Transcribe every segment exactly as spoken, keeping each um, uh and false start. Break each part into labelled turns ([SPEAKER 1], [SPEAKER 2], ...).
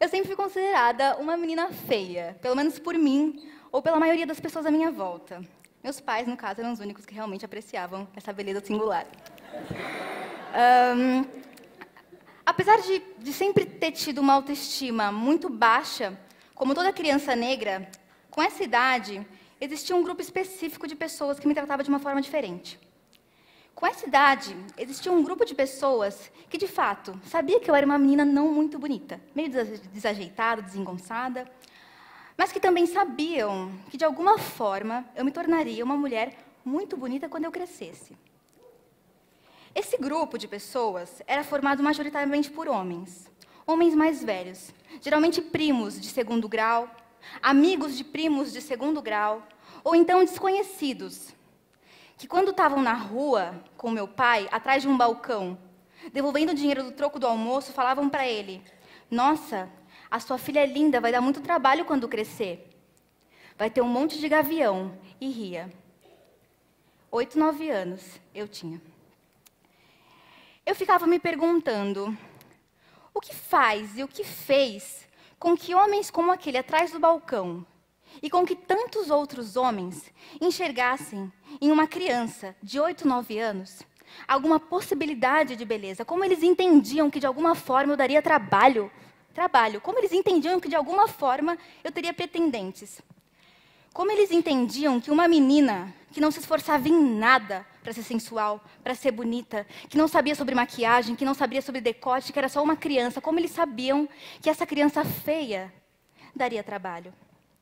[SPEAKER 1] sempre fui considerada uma menina feia, pelo menos por mim ou pela maioria das pessoas à minha volta. Meus pais, no caso, eram os únicos que realmente apreciavam essa beleza singular. Um, apesar de, de sempre ter tido uma autoestima muito baixa, como toda criança negra, com essa idade, existia um grupo específico de pessoas que me tratava de uma forma diferente. Com essa idade, existia um grupo de pessoas que, de fato, sabia que eu era uma menina não muito bonita, meio desajeitada, desengonçada, mas que também sabiam que, de alguma forma, eu me tornaria uma mulher muito bonita quando eu crescesse. Esse grupo de pessoas era formado majoritariamente por homens, homens mais velhos, geralmente primos de segundo grau, amigos de primos de segundo grau, ou então desconhecidos, que quando estavam na rua com meu pai, atrás de um balcão, devolvendo o dinheiro do troco do almoço, falavam para ele: nossa, a sua filha é linda, vai dar muito trabalho quando crescer. Vai ter um monte de gavião. E ria. Oito, nove anos eu tinha. Eu ficava me perguntando, o que faz e o que fez com que homens como aquele atrás do balcão e com que tantos outros homens enxergassem em uma criança de oito, nove anos alguma possibilidade de beleza? Como eles entendiam que, de alguma forma, eu daria trabalho? Trabalho. Como eles entendiam que, de alguma forma, eu teria pretendentes? Como eles entendiam que uma menina que não se esforçava em nada para ser sensual, para ser bonita, que não sabia sobre maquiagem, que não sabia sobre decote, que era só uma criança, como eles sabiam que essa criança feia daria trabalho?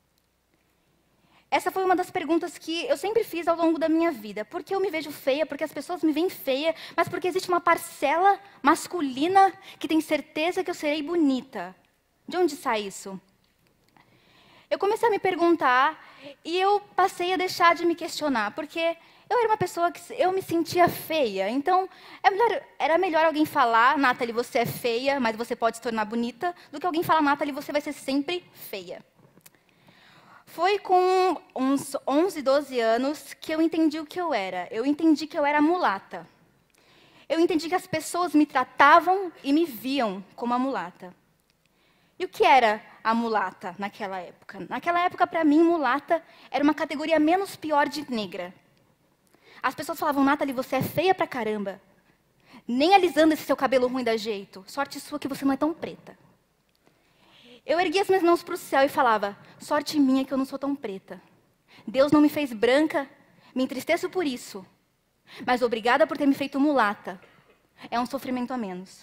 [SPEAKER 1] Essa foi uma das perguntas que eu sempre fiz ao longo da minha vida. Por que eu me vejo feia? Porque as pessoas me veem feia, mas porque existe uma parcela masculina que tem certeza que eu serei bonita. De onde sai isso? Eu comecei a me perguntar e eu passei a deixar de me questionar, porque eu era uma pessoa que eu me sentia feia. Então, é melhor, era melhor alguém falar: Nathalie, você é feia, mas você pode se tornar bonita, do que alguém falar: Nathalie, você vai ser sempre feia. Foi com uns onze, doze anos que eu entendi o que eu era. Eu entendi que eu era mulata. Eu entendi que as pessoas me tratavam e me viam como a mulata. E o que era a mulata naquela época? Naquela época, para mim, mulata era uma categoria menos pior de negra. As pessoas falavam: Nathalie, você é feia pra caramba. Nem alisando esse seu cabelo ruim dá jeito. Sorte sua que você não é tão preta. Eu erguia as minhas mãos para o céu e falava: sorte minha que eu não sou tão preta. Deus não me fez branca, me entristeço por isso. Mas obrigada por ter me feito mulata. É um sofrimento a menos.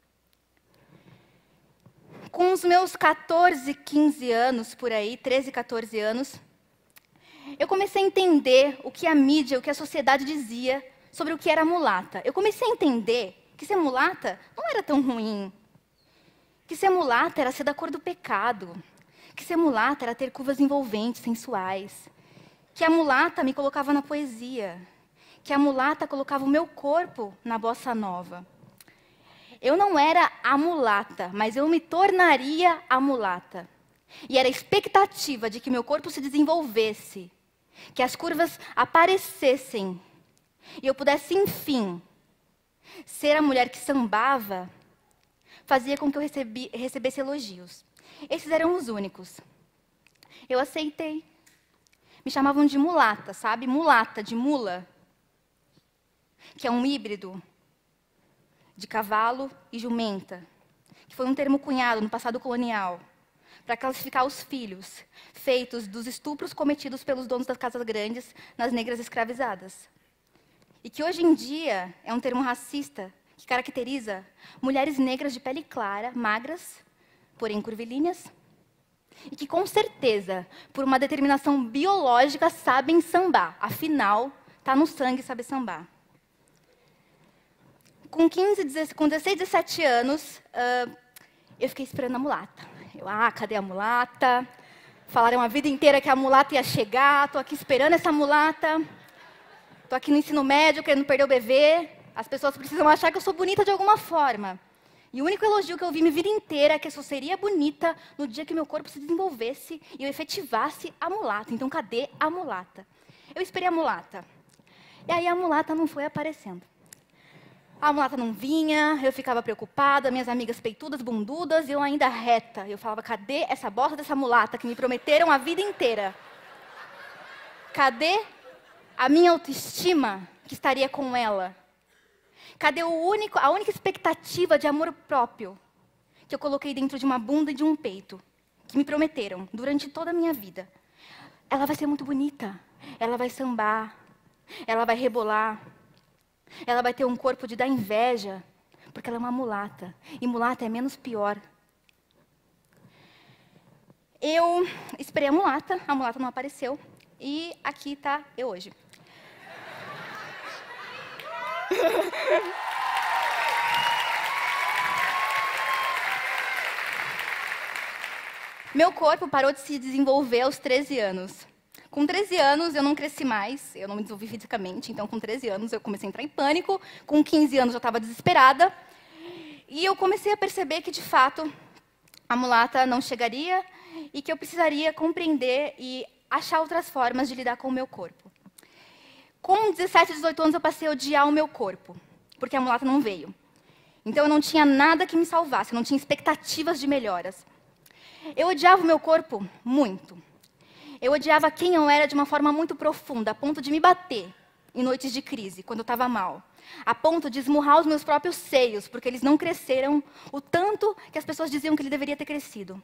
[SPEAKER 1] Com os meus quatorze, quinze anos, por aí, treze, quatorze anos, eu comecei a entender o que a mídia, o que a sociedade dizia sobre o que era mulata. Eu comecei a entender que ser mulata não era tão ruim. Que ser mulata era ser da cor do pecado. Que ser mulata era ter curvas envolventes, sensuais. Que a mulata me colocava na poesia. Que a mulata colocava o meu corpo na bossa nova. Eu não era a mulata, mas eu me tornaria a mulata. E era a expectativa de que meu corpo se desenvolvesse, que as curvas aparecessem, e eu pudesse, enfim, ser a mulher que sambava, fazia com que eu recebi, recebesse elogios. Esses eram os únicos. Eu aceitei. Me chamavam de mulata, sabe? Mulata, de mula. Que é um híbrido de cavalo e jumenta. Que foi um termo cunhado no passado colonial para classificar os filhos feitos dos estupros cometidos pelos donos das casas grandes nas negras escravizadas. E que hoje em dia é um termo racista que caracteriza mulheres negras de pele clara, magras, porém curvilíneas, e que, com certeza, por uma determinação biológica, sabem sambar. Afinal, está no sangue saber sambar. Com, quinze, com dezesseis, dezessete anos, uh, eu fiquei esperando a mulata. Eu, ah, cadê a mulata? Falaram a vida inteira que a mulata ia chegar, estou aqui esperando essa mulata. Estou aqui no ensino médio, querendo perder o bebê. As pessoas precisam achar que eu sou bonita de alguma forma. E o único elogio que eu vi minha vida inteira é que eu só seria bonita no dia que meu corpo se desenvolvesse e eu efetivasse a mulata. Então, cadê a mulata? Eu esperei a mulata. E aí a mulata não foi aparecendo. A mulata não vinha, eu ficava preocupada, minhas amigas peitudas, bundudas, e eu ainda reta. Eu falava, cadê essa bosta dessa mulata que me prometeram a vida inteira? Cadê a minha autoestima que estaria com ela? Cadê o único, a única expectativa de amor próprio que eu coloquei dentro de uma bunda e de um peito? Que me prometeram durante toda a minha vida. Ela vai ser muito bonita, ela vai sambar, ela vai rebolar. Ela vai ter um corpo de dar inveja, porque ela é uma mulata. E mulata é menos pior. Eu esperei a mulata, a mulata não apareceu. E aqui está eu hoje. Meu corpo parou de se desenvolver aos treze anos. Com treze anos, eu não cresci mais, eu não me desenvolvi fisicamente, então com treze anos eu comecei a entrar em pânico, com quinze anos eu estava desesperada, e eu comecei a perceber que, de fato, a mulata não chegaria e que eu precisaria compreender e achar outras formas de lidar com o meu corpo. Com dezessete, dezoito anos, eu passei a odiar o meu corpo, porque a mulata não veio. Então eu não tinha nada que me salvasse, eu não tinha expectativas de melhoras. Eu odiava o meu corpo muito. Eu odiava quem eu era de uma forma muito profunda, a ponto de me bater em noites de crise, quando eu estava mal. A ponto de esmurrar os meus próprios seios, porque eles não cresceram o tanto que as pessoas diziam que ele deveria ter crescido.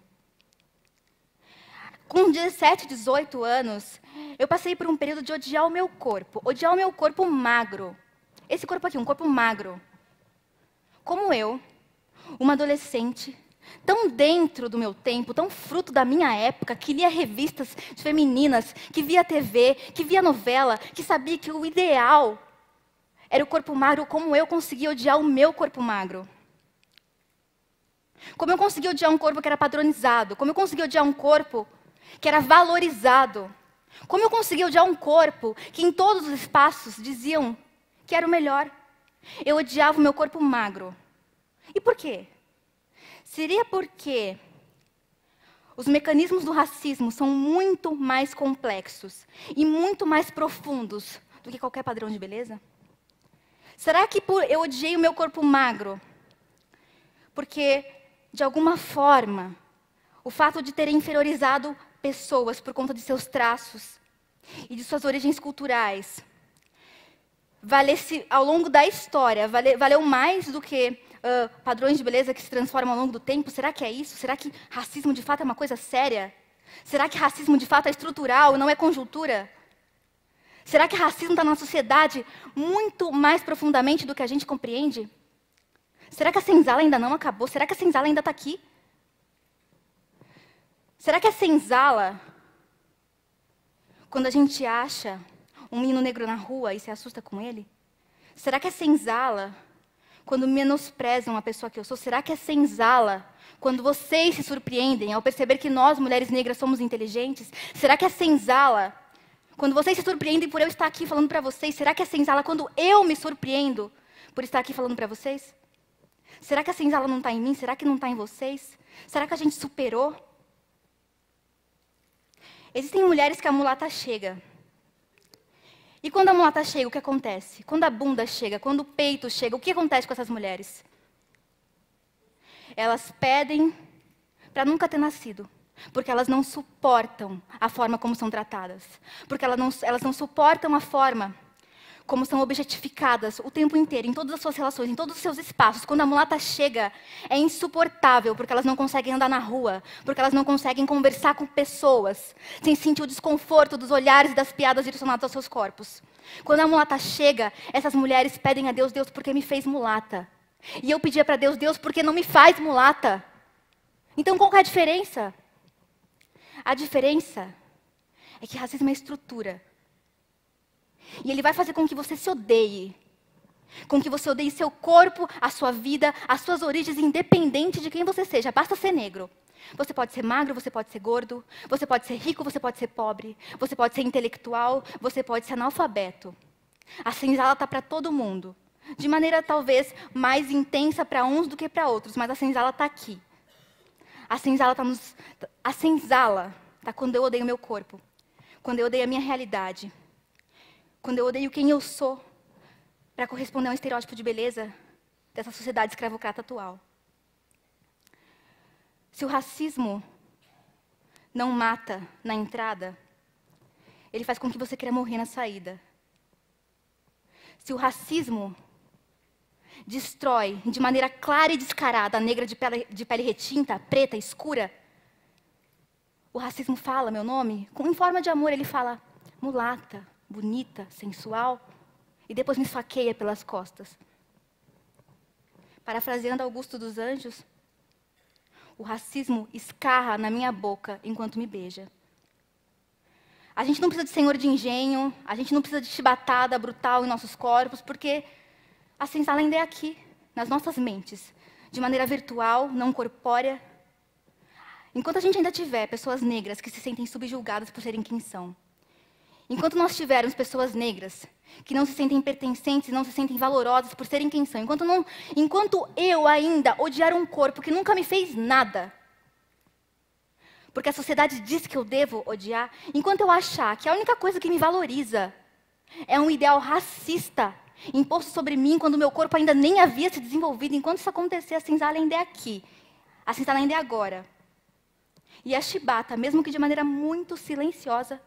[SPEAKER 1] Com dezessete, dezoito anos, eu passei por um período de odiar o meu corpo. Odiar o meu corpo magro. Esse corpo aqui, um corpo magro. Como eu, uma adolescente, tão dentro do meu tempo, tão fruto da minha época, que lia revistas femininas, que via T V, que via novela, que sabia que o ideal era o corpo magro, como eu conseguia odiar o meu corpo magro. Como eu conseguia odiar um corpo que era padronizado, como eu conseguia odiar um corpo que era valorizado, como eu conseguia odiar um corpo que em todos os espaços diziam que era o melhor. Eu odiava o meu corpo magro. E por quê? Seria porque os mecanismos do racismo são muito mais complexos e muito mais profundos do que qualquer padrão de beleza? Será que por, eu odiei o meu corpo magro porque, de alguma forma, o fato de ter inferiorizado pessoas por conta de seus traços e de suas origens culturais valesse, ao longo da história, vale, valeu mais do que Uh, padrões de beleza que se transformam ao longo do tempo? Será que é isso? Será que racismo de fato é uma coisa séria? Será que racismo de fato é estrutural e não é conjuntura? Será que racismo está na sociedade muito mais profundamente do que a gente compreende? Será que a senzala ainda não acabou? Será que a senzala ainda está aqui? Será que a senzala, quando a gente acha um menino negro na rua e se assusta com ele? Será que a senzala, quando menosprezam a pessoa que eu sou? Será que é senzala quando vocês se surpreendem ao perceber que nós, mulheres negras, somos inteligentes? Será que é senzala quando vocês se surpreendem por eu estar aqui falando para vocês? Será que é senzala quando eu me surpreendo por estar aqui falando para vocês? Será que a senzala não está em mim? Será que não está em vocês? Será que a gente superou? Existem mulheres que a mulata chega. E quando a mulata chega, o que acontece? Quando a bunda chega, quando o peito chega, o que acontece com essas mulheres? Elas pedem para nunca ter nascido, porque elas não suportam a forma como são tratadas, porque elas não, elas não suportam a forma como são objetificadas o tempo inteiro, em todas as suas relações, em todos os seus espaços. Quando a mulata chega, é insuportável, porque elas não conseguem andar na rua, porque elas não conseguem conversar com pessoas, sem sentir o desconforto dos olhares e das piadas direcionadas aos seus corpos. Quando a mulata chega, essas mulheres pedem a Deus, Deus, por que me fez mulata? E eu pedia para Deus, Deus, por que não me faz mulata? Então, qual que é a diferença? A diferença é que racismo é estrutura. E ele vai fazer com que você se odeie. Com que você odeie seu corpo, a sua vida, as suas origens, independente de quem você seja. Basta ser negro. Você pode ser magro, você pode ser gordo. Você pode ser rico, você pode ser pobre. Você pode ser intelectual, você pode ser analfabeto. A senzala está para todo mundo. De maneira talvez mais intensa para uns do que para outros. Mas a senzala está aqui. A senzala está nos... A senzala está quando eu odeio meu corpo. Quando eu odeio a minha realidade. Quando eu odeio quem eu sou para corresponder a um estereótipo de beleza, dessa sociedade escravocrata atual. Se o racismo não mata na entrada, ele faz com que você queira morrer na saída. Se o racismo destrói de maneira clara e descarada a negra de pele, de pele retinta, preta, escura, o racismo fala meu nome, com, em forma de amor, ele fala mulata, bonita, sensual, e depois me esfaqueia pelas costas. Parafraseando Augusto dos Anjos, o racismo escarra na minha boca enquanto me beija. A gente não precisa de senhor de engenho, a gente não precisa de chibatada brutal em nossos corpos, porque a senzala ainda é aqui, nas nossas mentes, de maneira virtual, não corpórea. Enquanto a gente ainda tiver pessoas negras que se sentem subjugadas por serem quem são, enquanto nós tivermos pessoas negras que não se sentem pertencentes, não se sentem valorosas por serem quem são, enquanto, não, enquanto eu ainda odiar um corpo que nunca me fez nada, porque a sociedade diz que eu devo odiar, enquanto eu achar que a única coisa que me valoriza é um ideal racista imposto sobre mim quando meu corpo ainda nem havia se desenvolvido, enquanto isso acontecer, a senzala ainda é aqui, a senzala ainda é agora. E a chibata, mesmo que de maneira muito silenciosa,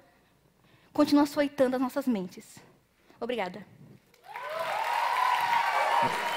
[SPEAKER 1] continua açoitando as nossas mentes. Obrigada.